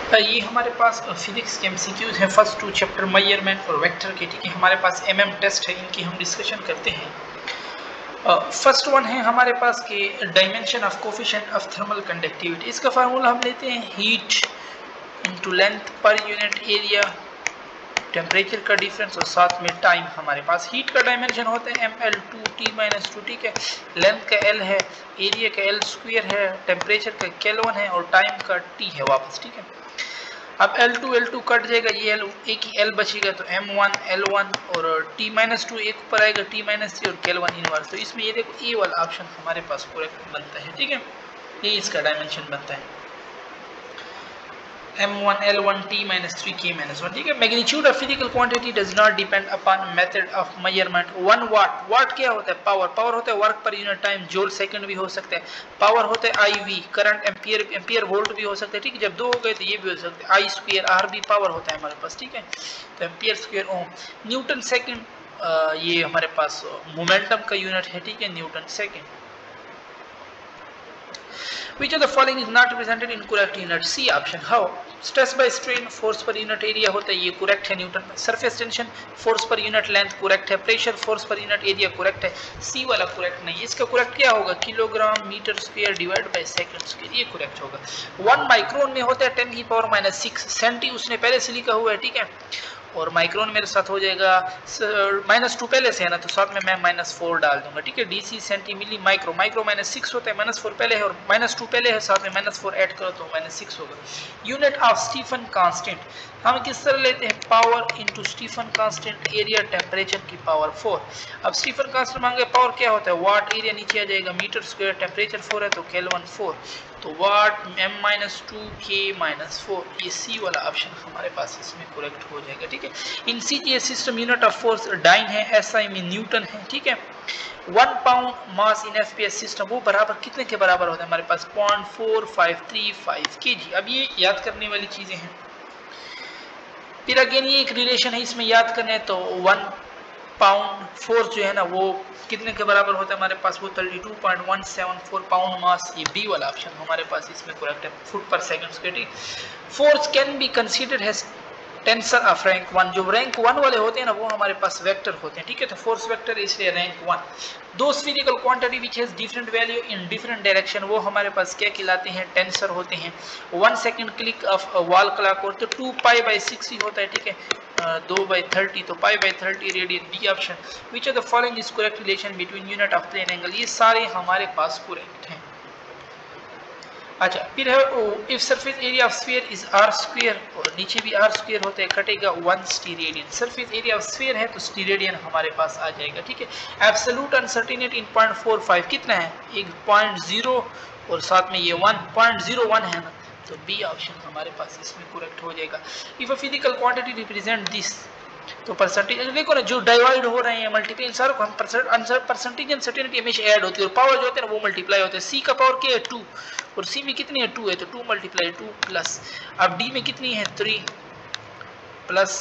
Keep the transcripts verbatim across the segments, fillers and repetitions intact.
ये हमारे पास फिजिक्स के एमसीक्यूज हैं फर्स्ट टू चैप्टर मेजरमेंट और वेक्टर के। ठीक है, हमारे पास एमएम टेस्ट है, इनकी हम डिस्कशन करते हैं। फर्स्ट वन है हमारे पास के dimension of coefficient of thermal conductivity. इसका फार्मूला हम लेते हैं हीट इनटू लेंथ पर यूनिट एरिया, टेम्परेचर का डिफरेंस और साथ में टाइम। हमारे पास हीट का डायमेंशन होता है M L two T minus two. ठीक है, लेंथ का एल है, एरिया का एल स्क्वायर है, टेम्परेचर का केल्विन है और टाइम का टी है वापस। ठीक है, अब L two L two cut जाएगा, ये L एक ही L बचेगा तो एम वन एल वन और T माइनस टू एक ऊपर आएगा T माइनस थ्री और केल्विन इनवर्स। तो इसमें ये देखो ए वाला ऑप्शन हमारे पास करेक्ट बनता है। ठीक है, ये इसका डायमेंशन बनता है M one L one T minus three K minus one. ठीक है, magnitude of physical quantity does not depend upon method of measurement. One watt, watt क्या होता है? पावर। पावर होता है work per unit time, joule second भी हो सकता है। पावर होता है I V, current ampere, ampere volt भी हो सकता है। ठीक है, जब दो हो गए तो ये भी हो सकता है। आई स्क्वायर आर भी पावर होता है हमारे पास। ठीक है, तो ampere square ohm. Newton second, ये हमारे पास मोमेंटम का यूनिट है। ठीक है, newton second. Which of the following is not represented in correct unit? C option. How? Stress by strain, force per unit area होता है, ये correct है न्यूटन में। Surface tension, force per unit length correct है। Pressure, force per unit area correct है। C वाला correct नहीं। इसका correct क्या होगा? Kilogram metre square divide by second square, ये correct होगा। वन माइक्रोन में होता है टेन की पावर माइनस सिक्स। सेंटी उसने पहले से लिखा हुआ है। ठीक है, और माइक्रोन मेरे साथ हो जाएगा माइनस टू पहले से है ना, तो साथ में मैं माइनस फोर डाल दूंगा। ठीक है, deci centi milli micro, micro minus six होता है, माइनस फोर पहले है और माइनस टू पहले है, साथ में माइनस फोर ऐड करो तो माइनस सिक्स होगा। यूनिट ऑफ स्टीफन कांस्टेंट हम किस तरह लेते हैं? Power into Stefan constant, area temperature की पावर फोर। अब स्टीफन कांस्टेंट मांगे, पावर क्या होता है? वाट, एरिया नीचे आ जाएगा, मीटर स्क्वायर, टेम्परेचर फोर है तो केल्विन फोर, तो watt M minus two K minus four. ये सी वाला ऑप्शन हमारे पास इसमें करेक्ट हो जाएगा। ठीक है, in C G S system unit of force dyne है, एस आई में न्यूटन है। ठीक है, one pound mass in F P S system वो बराबर कितने के बराबर होता है हमारे पास? Point four five three five K G. अब ये याद करने वाली चीजें हैं। फिर अगेन ये एक रिलेशन है, इसमें याद करने तो वन पाउंड फोर्स जो है ना वो कितने के बराबर होता है हमारे पास? वो thirty two point one seven four pound mass. ये बी वाला ऑप्शन हमारे पास इसमें करेक्ट है, फुट पर second square. Force can be considered has tensor of rank one. जो रैंक वन वाले होते हैं ना वो हमारे पास वेक्टर होते हैं। ठीक है, तो फोर्स वेक्टर इसलिए रैंक वन। दो spherical quantity which has different value in different direction वो हमारे पास क्या कहलाते हैं? टेंसर होते हैं। One second click of wall clock और तो टू पाई बाई सिक्स ही होता है। ठीक है, दो बाई थर्टी तो pi by thirty radian, B option. Which of the following is correct relation between unit of plane angle? ये सारे हमारे पास करेक्ट हैं। अच्छा, फिर है if surface area of sphere is R square और नीचे भी आर स्क्वायर होता है, कटेगा one steradian. Surface area of sphere है तो स्टीरेडियन हमारे पास आ जाएगा। ठीक है, absolute uncertainty in point four five कितना है? एक पॉइंट जीरो और साथ में ये वन पॉइंट जीरो वन है ना, तो बी ऑप्शन हमारे पास इसमें करेक्ट हो जाएगा। If a physical quantity represent this, तो परसेंटेज देखो ना, जो डिवाइड हो रहे हैं मल्टीप्लाई, सारों को हम परसेंटेज अनसर्टेनिटी हमेशा ऐड होती है और पावर जो होते हैं ना वो मल्टीप्लाई होते हैं। सी का पावर क्या है? टू, और सी में कितनी है? टू है, तो टू मल्टीप्लाई टू प्लस, अब डी में कितनी है? Three plus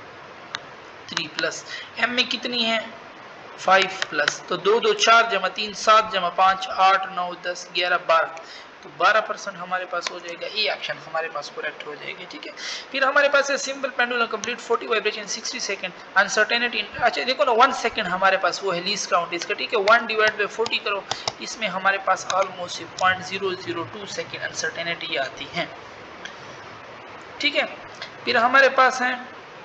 three plus, M में कितनी है? फाइव प्लस, तो दो दो चार जमा तीन सात जमा पाँच आठ नौ दस ग्यारह बारह, तो बारह परसेंट हमारे पास हो जाएगा। ए ऑप्शन हमारे पास करेक्ट हो जाएगी। ठीक है, फिर हमारे पास है simple pendulum complete forty vibration sixty second, uncertainty. अच्छा देखो ना, वन सेकंड हमारे पास वो है लीस्ट काउंट इसका। ठीक है, वन डिवाइड बाई फोर्टी करो, इसमें हमारे पास almost point zero zero two second uncertainty आती है। ठीक है, फिर हमारे पास है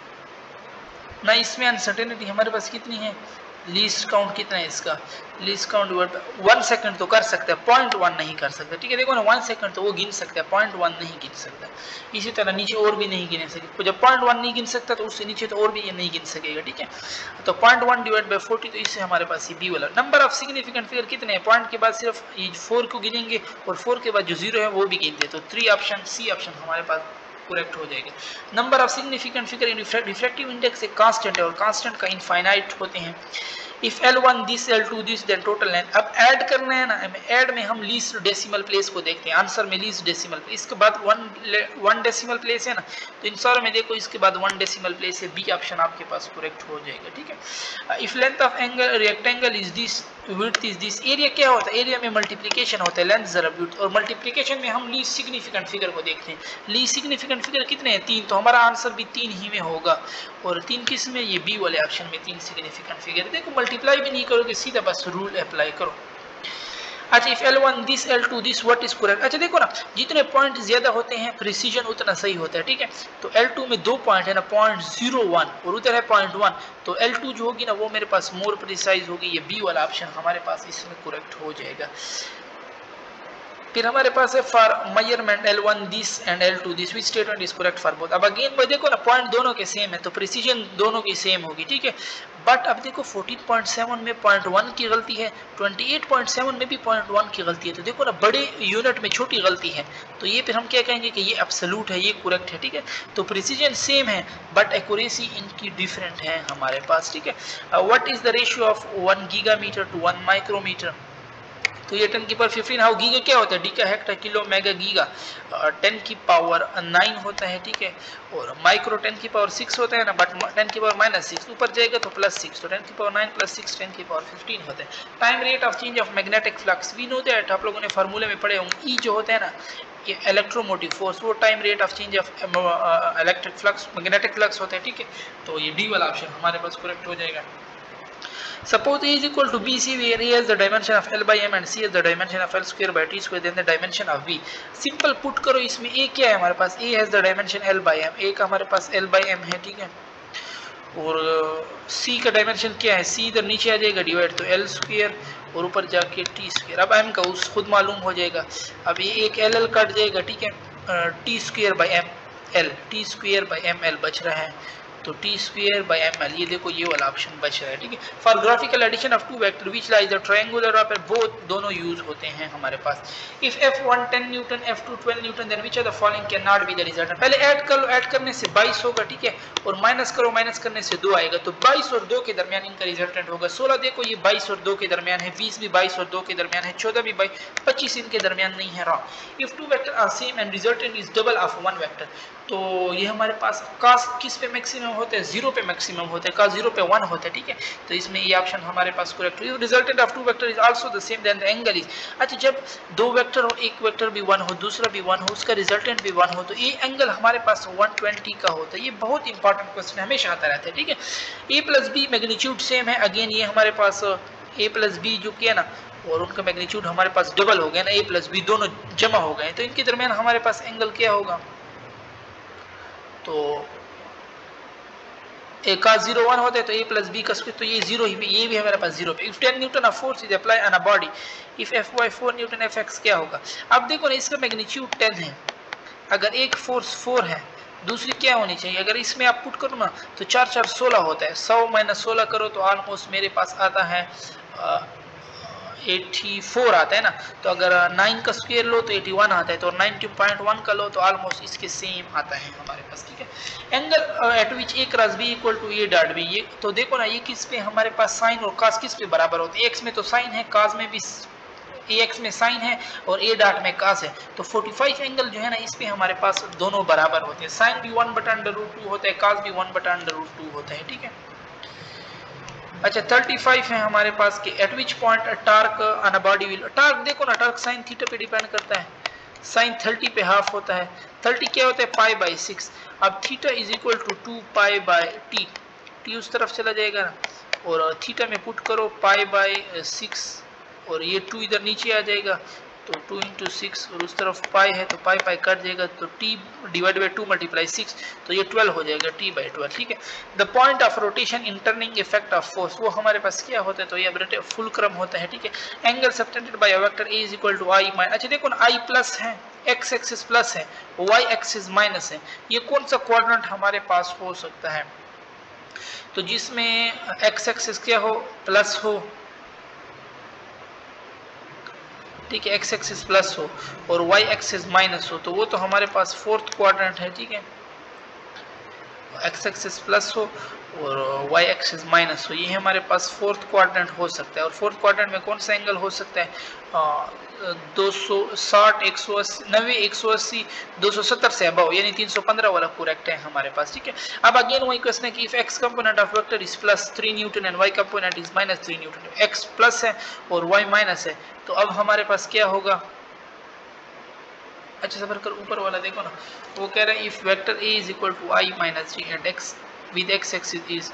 ना, इसमें अनसर्टेनिटी हमारे पास कितनी है? लीस्ट काउंट कितना है इसका? लीस्ट काउंट वन सेकंड तो कर सकते हैं, पॉइंट वन नहीं कर सकते। ठीक है, देखो ना, वन सेकंड तो वो गिन सकता है, पॉइंट वन नहीं गिन सकता। इसी तरह नीचे और भी नहीं गिन सकते, जब पॉइंट वन नहीं गिन सकता तो उससे नीचे तो और भी ये नहीं गिन सकेगा। ठीक है, तो point one divide by forty, तो इससे हमारे पास ये बी वाला। नंबर ऑफ सिग्निफिकेंट फिगर कितने हैं? पॉइंट के बाद सिर्फ ये फोर को गिनेंगे और फोर के बाद जो जीरो है वो भी गिनते, तो थ्री ऑप्शन सी ऑप्शन हमारे पास करेक्ट हो जाएगा। Number of significant figure in refractive index एक कांस्टेंट है और कांस्टेंट का इनफाइनाइट होते हैं। If L one this L two this then total length. अब ऐड करना है ना, ऐड में हम लीस्ट डेसिमल प्लेस को देखते हैं, आंसर में लीस्ट डेसिमल प्लेस, इसके बाद वन वन डेसिमल प्लेस है ना, तो इन सारों में देखो इसके बाद वन डेसिमल प्लेस है, बी ऑप्शन आपके पास करेक्ट हो जाएगा, ठीक है। If length of angle rectangle is this, width is this, area क्या होता है, एरिया में मल्टीप्लिकेशन होता है लेंथ जरा विड्थ, और मल्टीप्लिकेशन में हम लीस्ट सिग्निफिकेंट फिगर को देखते हैं। लीस्ट सिग्निफिकेंट फिगर कितने हैं, तीन, तो हमारा आंसर भी तीन ही में होगा, और तीन किस में, ये बी वाले ऑप्शन में तीन सिग्निफिकेंट फिगर। देखो मल्टीप्लाई भी नहीं करोगे, सीधा बस रूल अप्लाई करो। अच्छा, if L one this L two this what is correct. अच्छा देखो ना, जितने पॉइंट ज्यादा होते हैं प्रिसीजन उतना सही होता है, ठीक है। तो एल टू में दो पॉइंट है ना, पॉइंट जीरो वन और उधर है पॉइंट वन, तो एल टू जो होगी ना वो मेरे पास मोर प्रिसाइज होगी, ये बी वाला ऑप्शन हमारे पास इसमें करेक्ट हो जाएगा। फिर हमारे पास है for measurement L one this and L two this, which statement is correct for both. अब अगेन भाई देखो ना, पॉइंट दोनों के सेम है तो प्रिसीजन दोनों की सेम होगी, ठीक है। बट अब देखो फोर्टीन पॉइंट सेवन में पॉइंट वन की गलती है, ट्वेंटी एट पॉइंट सेवन में भी पॉइंट वन की गलती है, तो देखो ना बड़े यूनिट में छोटी गलती है, तो ये फिर हम क्या कहेंगे कि ये एब्सोल्यूट है, ये करेक्ट है, ठीक है। तो प्रिसीजन सेम है बट एक्यूरेसी इनकी डिफरेंट है हमारे पास, ठीक है। What is the ratio of one gigametre to one micrometre, तो ये टेन की पावर फिफ्टीन, हाउ गीगा क्या होता है, deca hecto kilo mega giga, ten की पावर नाइन होता है, ठीक है। और माइक्रो टेन की पावर सिक्स होता है ना, बट टेन की पावर माइनस सिक्स, ऊपर जाएगा तो प्लस सिक्स, तो टेन की power nine plus six, ten की पावर फिफ्टीन होता है। Time rate of change of magnetic flux, we know that, आप लोगों ने फार्मूले में पढ़े होंगे, ई जो होता है ना ये इलेक्ट्रोमोटिव फोर्स, वो time rate of change of electric flux magnetic flux होता है, ठीक है। तो ये डी वाला ऑप्शन हमारे पास करेक्ट हो जाएगा। Suppose A is equal to B C where A has the dimension of L by M and C has the dimension of L square by T square, then the dimension of B. Simple put करो, इसमें A क्या है हमारे पास, A has the dimension L by M, A का हमारे पास L by M है, ठीक है। और C का डायमेंशन क्या है, C इधर नीचे आ जाएगा डिवाइड, तो L स्क्वायर और ऊपर जाके T स्क्वायर। अब M का उस खुद मालूम हो जाएगा, अब ये एक L L कट जाएगा, ठीक है। T square by M L, T square by M L बच रहा है, तो T square by M L, ये देखो ये वाला ऑप्शन बच रहा है, ठीक है। For graphical addition of two vector which lies the triangular of both, दोनों यूज होते हैं हमारे पास। If F one ten newton F two twelve newton then which of the following can not be the resultant. पहले add कर लो, add करने से बाईस होगा, ठीक है, और माइनस करो, माइनस करने से दो आएगा, तो बाईस और दो के दरमियान इनका रिजल्टेंट होगा। सोलह देखो ये बाईस और दो के दरमियान है, बीस भी बाईस और दो के दरमियान है, चौदह भी बाईस, पच्चीस इनके दरमियान नहीं है, wrong. If two vector are same and resultant is double of one vector, तो ये हमारे पास कास किस पे मैक्सिमम होते हैं, जीरो पे मैक्सिमम होते हैं, कास जीरो पे वन होते हैं, ठीक है। तो इसमें ये ऑप्शन हमारे पास करेक्ट है। Resultant of two vector is also the same then the angle is. अच्छा, जब दो वेक्टर हो, एक वेक्टर भी वन हो, दूसरा भी वन हो, उसका रिजल्टेंट भी वन हो, तो ये एंगल हमारे पास वन ट्वेंटी का होता है। ये बहुत इंपॉर्टेंट क्वेश्चन हमेशा आता रहता है, ठीक है। A plus B magnitude same है, अगेन ये हमारे पास ए प्लस बी जो किया ना, और उनका मैग्नीट्यूड हमारे पास डबल हो गया ना, ए प्लस बी दोनों जमा हो गए, तो इनके दरमियान हमारे पास एंगल क्या होगा, तो ए का जीरो वन होता है, तो ए प्लस बी का स्क्वायर, तो ये जीरो ही, ये भी हमारे पास जीरो पे। If ten newton of force is apply on a body, if F Y four newton F X क्या होगा। अब देखो ना, इसका मैग्नीट्यूड टेन है, अगर एक फोर्स फोर है, दूसरी क्या होनी चाहिए, अगर इसमें आप पुट करो ना तो चार चार सोलह होता है, सौ माइनस सोलह करो तो ऑलमोस्ट मेरे पास आता है एटी फोर आता है ना, तो अगर नाइन का स्क्वायर लो तो एटी वन आता है, तो नाइनटी पॉइंट वन का लो तो ऑलमोस्ट इसके सेम आता है हमारे पास, ठीक है। Angle at which A cross B equal to A dot B, ये तो देखो ना, ये किस पे हमारे पास साइन और कास किस पे बराबर होते हैं, एक्स में तो साइन है, कास में भी ए एक्स में साइन है और ए डॉट में कास है, तो पैंतालीस एंगल जो है ना इस पे हमारे पास दोनों बराबर होते हैं, साइन भी वन बटा अंडर रूट टू होता है, कास भी वन बटा अंडर रूट टू होता है, ठीक है। अच्छा, पैंतीस है हमारे पास कि at which point torque on a body will, torque देखो ना, टार्क साइन थीटा पे डिपेंड करता है, साइन थर्टी पे हाफ होता है, थर्टी क्या होता है, पाई बाई सिक्स। अब theta is equal to two pi by T, T उस तरफ चला जाएगा ना, और थीटा में पुट करो पाई बाई सिक्स, और ये टू इधर नीचे आ जाएगा, तो टू इंटू सिक्स, और उस तरफ पाई है तो पाई पाई कट जाएगा, तो T divide by two multiply six, तो ये ट्वेल्व हो जाएगा, टी बाई ट्वेल्व, ठीक है। The point of rotation in turning effect of force, वो हमारे पास क्या होता है, तो ये फुल क्रम होता है, ठीक है। Angle subtended by a vector A is equal to I minus, अच्छा देखो ना, आई प्लस है, एक्स एक्सिस प्लस है, वाई एक्सिस माइनस है, ये कौन सा क्वाड्रेंट हमारे पास हो सकता है, तो जिसमें एक्स एक्सिस क्या हो, प्लस हो, ठीक है, एक्स एक्सिस प्लस हो और वाई एक्सिस माइनस हो, तो वो तो हमारे पास फोर्थ क्वाड्रेंट है, ठीक है। एक्स एक्सिस प्लस हो और वाई एक्सिस माइनस हो, ये हमारे पास फोर्थ क्वाड्रेंट हो सकता है। और फोर्थ क्वाड्रेंट में कौन सा एंगल हो सकता है? आ, दो सौ साठ, एक सौ अस्सी, नब्बे, एक सौ अस्सी, दो सौ सत्तर से अबव, यानी तीन सौ पंद्रह वाला करेक्ट है हमारे पास। ठीक है, अब अगेन वही क्वेश्चन है कि if X component of vector is plus three newton and Y component is minus three newton, X plus है और वाई माइनस है, तो अब हमारे पास क्या होगा? अच्छा सबर कर ऊपर वाला देखो ना, वो कह रहा है if vector A is equal to I minus G and X with X axis is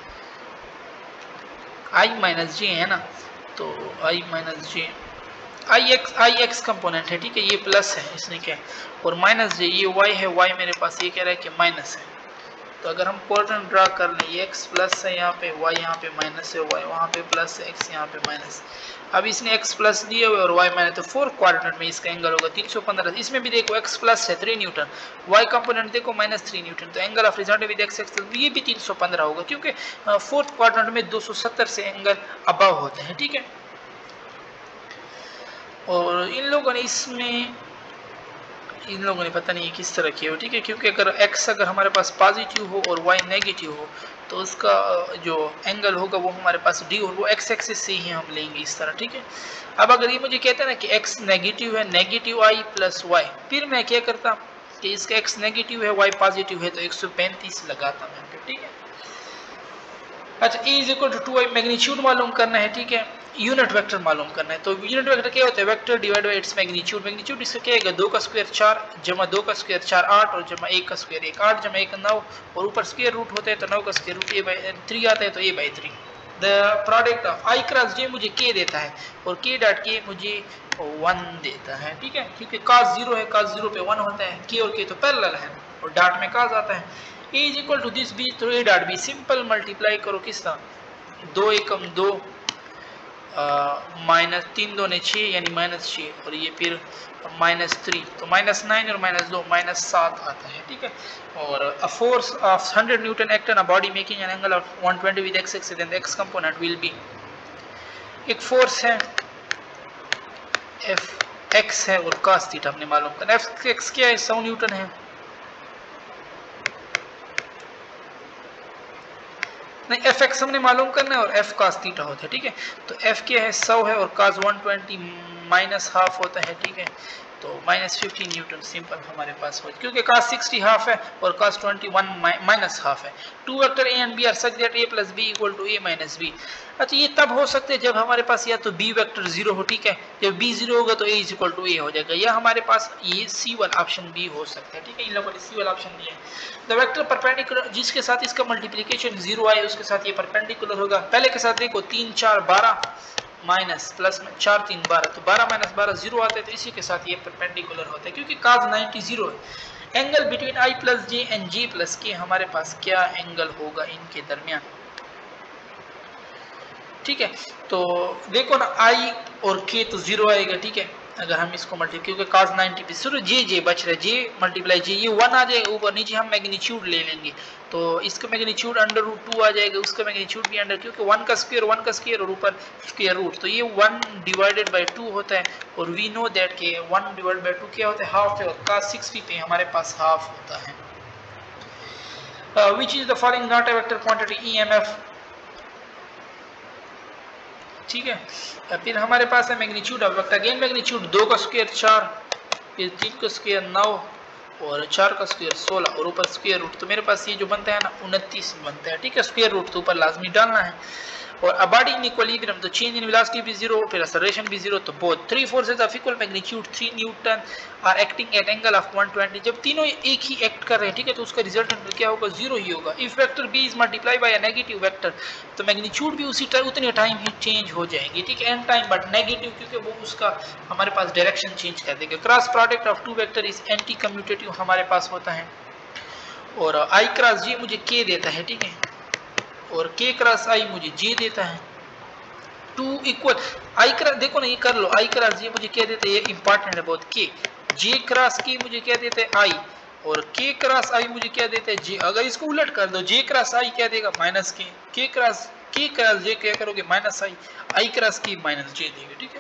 I minus G है ना, तो I minus G I X I X component है, ठीक है, ये प्लस है इसने क्या, और माइनस जे ये वाई है, वाई मेरे पास ये कह रहा है कि माइनस है। तो अगर हम क्वाड्रेंट ड्रा कर लें, ये एक्स प्लस है यहाँ पे, वाई यहाँ पे माइनस है, वाई वहाँ पे प्लस है, एक्स यहाँ पे माइनस। अब इसने एक्स प्लस दिए हुए और वाई माइनस, तो फोर क्वाड्रेंट में इसका एंगल होगा तीन सौ पंद्रह। इसमें भी देखो एक्स प्लस है थ्री न्यूटन, वाई कंपोनेंट देखो माइनस थ्री न्यूटन, तो angle of result with X axis ये भी तीन सौ पंद्रह होगा, क्योंकि फोर्थ क्वाड्रेंट में दो सौ सत्तर से एंगल अबव होते हैं। ठीक है, और इन लोगों ने इसमें इन लोगों ने पता नहीं किस तरह किया हो। ठीक है, क्योंकि अगर x अगर हमारे पास पॉजिटिव हो और y नेगेटिव हो तो उसका जो एंगल होगा वो हमारे पास d और वो x एक्सिस से ही हम लेंगे इस तरह। ठीक है, अब अगर ये मुझे कहता है ना कि x नेगेटिव है, नेगेटिव i प्लस वाई, फिर मैं क्या करता कि इसका x नेगेटिव है, y पॉजिटिव है, तो एक सौ पैंतीस लगाता मैं। ठीक है, अच्छा e is equal to two I, magnitude मालूम करना है। ठीक है, यूनिट वेक्टर मालूम करना है। तो यूनिट वेक्टर क्या होता है? Vector divide by its magnitude. Magnitude इसका क्या है? दो का स्क्वायर चार, जमा दो का स्क्वायर चार आठ, और जमा एक का स्क्वायर एक, आठ जमा एक नौ, और ऊपर स्क्वायर रूट होता है तो नौ का square root A by three आता है, तो A by three. The product of I cross J मुझे के देता है और के डॉट के मुझे वन देता है। ठीक है, क्योंकि कास जीरो है, कास जीरो पे वन होता है, के और के तो पैरेलल है और डॉट में कास आता है। A is equal to this B, तो A dot B simple multiply करो किस तरह, दो एकम दो, माइनस तीन दो ने छः यानी माइनस छः, और ये फिर माइनस थ्री, तो माइनस नाइन और माइनस दो माइनस सात आता है। ठीक है, और a force of hundred newton act on a body making an angle of one twenty with X axis and the X component will be, एक फोर्स है एफ एक्स है और cos थीटा हमने मालूम करना। एफ एक्स क्या है? सौ न्यूटन है, नहीं एफ एक्स हमने मालूम करना है और एफ cos थीटा होता है। ठीक है, तो एफ क्या है? सौ है और cos one twenty minus half होता है। ठीक है, तो माइनस फिफ्टी न्यूटन सिंपल हमारे पास हो, क्योंकि cos सिक्सटी हाफ है और cos twenty one minus half है। Two vector A and B are such that A plus B equal to A minus B. अच्छा, ये तब हो सकते हैं जब हमारे पास या तो बी वेक्टर जीरो हो, ठीक है, जब बी जीरो होगा तो A is equal to A हो जाएगा, या हमारे पास ये सी वाला ऑप्शन बी हो सकता है। ठीक है, इन लोगों ने सी वाला ऑप्शन दिया है। द वेक्टर परपेंडिकुलर, जिसके साथ इसका मल्टीप्लिकेशन जीरो आए उसके साथ ये परपेंडिकुलर होगा। पहले के साथ देखो तीन चार बारह माइनस प्लस में चार तीन बारह, तो बारह माइनस बारह जीरो आता है, तो इसी के साथ ये परपेंडिकुलर होता है, क्योंकि cos नाइंटी जीरो है। Angle between I plus J and J plus K, हमारे पास क्या एंगल होगा इनके दरमियान? ठीक है, तो देखो ना आई और के तो जीरो आएगा। ठीक है, अगर हम इसको मल्टीप्लाई, क्योंकि cos नाइंटी पे सिर्फ जे जे बच रहा है, जे मल्टीप्लाई जे, ये वन आ जाएगा ऊपर, नीचे हम मैग्नीट्यूड ले लेंगे, तो इसका मैग्नीट्यूड अंडर रूट टू आ जाएगा, उसका मैग्नीट्यूड भी अंडर, क्योंकि वन का स्क्वायर वन का स्क्वायर और ऊपर स्क्वायर रूट, तो ये वन डिवाइडेड बाई टू होता है, और we know that K one divide by two क्या होता है? हाफ है, और cos सिक्सटी पे हमारे पास हाफ होता है। Which is the following not a vector quantity E M F. ठीक है, फिर हमारे पास है magnitude of vector, again magnitude दो का स्क्वायर चार, फिर तीन का स्क्वायर नौ, और चार का स्क्वायर सोलह, और ऊपर स्क्वायर रूट, तो मेरे पास ये जो बनता है ना उनतीस बनता है। ठीक है, स्क्वायर रूट तो ऊपर लाजमी डालना है। और अ बॉडी इन इक्विलिब्रियम, तो चेंज इन वेलोसिटी भी जीरो, फिर एक्सेलरेशन भी जीरो, तो both three forces of equal magnitude three newton are acting at angle of one twenty, जब तीनों एक ही एक्ट कर रहे हैं, ठीक है, तो उसका रिजल्टेंट क्या होगा? जीरो ही होगा। If vector B is multiply by a negative vector, तो मैग्नीट्यूड भी उसी टाइम उतने टाइम ही चेंज हो जाएंगे। ठीक है, एन टाइम बट नेगेटिव, क्योंकि वो उसका हमारे पास डायरेक्शन चेंज कर देगा। Cross product of two vector is anti commutative हमारे पास होता है, और आई क्रॉस जे मुझे के देता है। ठीक है, और के क्रॉस आई मुझे जे देता है। टू इक्वल आई क्रॉस, देखो ना ये कर लो, आई क्रॉस जे मुझे क्या देता है? ये इंपॉर्टेंट है बहुत। के जे क्रॉस के मुझे क्या देता है? आई, और के क्रॉस आई मुझे क्या देता है? जे। अगर इसको उलट कर दो, जे क्रॉस आई क्या देगा? माइनस के। के क्रॉस के क्रॉस जे क्या करोगे? Minus I. I cross K minus J देगा। ठीक है,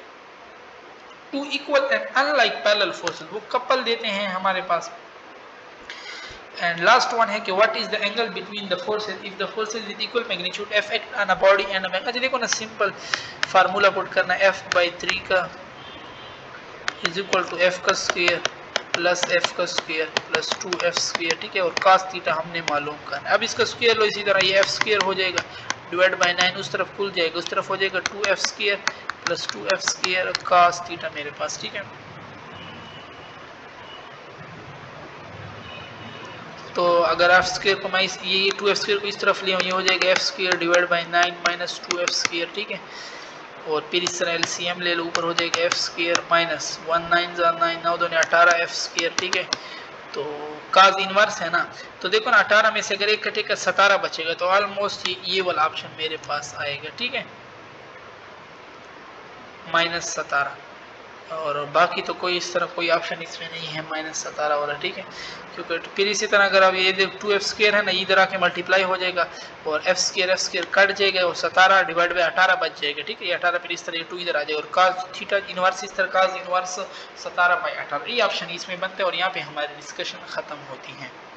two equal and unlike parallel forces, वो कपल देते हैं हमारे पास। एंड लास्ट वन है कि what is the angle between the forces if the forces with equal magnitude F act on a body and a magnet. अच्छा देखो ना, सिंपल फार्मूला पुट करना, एफ बाई थ्री का इज इक्वल टू एफ का square plus F का square plus two F square, ठीक है। और कास थीटा हमने मालूम करना है। अब इसका स्क्वायर लो, इसी तरह ये एफ स्क्वायर हो जाएगा डिवाइड बाय नाइन, उस तरफ खुल जाएगा, उस तरफ हो जाएगा two F square plus two F square cos theta मेरे पास, ठीक है। तो अगर एफ स्क्वायर को मैं इस ये टू एफ स्क्वायर को इस तरफ लिया, ये हो जाएगा F square divide by nine minus two F square, ठीक है। और फिर इस तरह एलसीएम ले लो, ऊपर हो जाएगा F square minus one nine जा नाइन, नौ दो अठारह एफ स्क्वायर, ठीक है। तो काज इनवर्स है ना, तो देखो ना अठारह में से अगर एक कटेगा सतारह बचेगा, तो ऑलमोस्ट ये, ये वाला ऑप्शन मेरे पास आएगा, ठीक है, माइनस सतारह। और बाकी तो कोई इस तरह कोई ऑप्शन इसमें नहीं है माइनस सतारह वाला, ठीक है। क्योंकि फिर इसी तरह अगर आप ये टू एफ स्क्वायर है ना, इधर आके मल्टीप्लाई हो जाएगा और F square F square cut जाएगा और सतारह डिवाइड बाई अठारह बच जाएगा, ठीक है। ये अठारह फिर इस तरह ये टू इधर आ जाएगा और काज थीटा इनवर्स इस तरह काज इनवर्स सतारह बाई अठारह, ये ऑप्शन इसमें बनते हैं और यहाँ पे हमारी डिस्कशन खत्म होती है।